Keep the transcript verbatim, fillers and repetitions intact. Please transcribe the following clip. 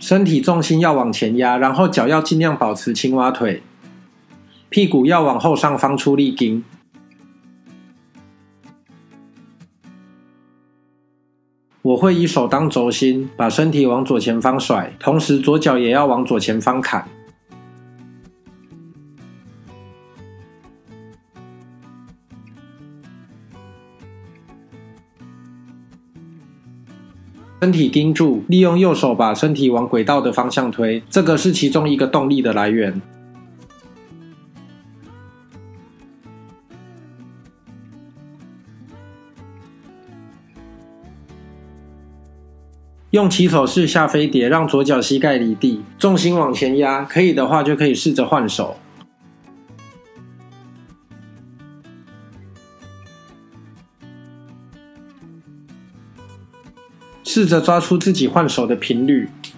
身体重心要往前压，然后脚要尽量保持青蛙腿，屁股要往后上方出力筋。我会以手当轴心，把身体往左前方甩，同时左脚也要往左前方砍。身体盯住，利用右手把身体往轨道的方向推，这个是其中一个动力的来源。用起手式下飞碟，让左脚膝盖离地，重心往前压，可以的话就可以试着换手。试着抓出自己换手的频率。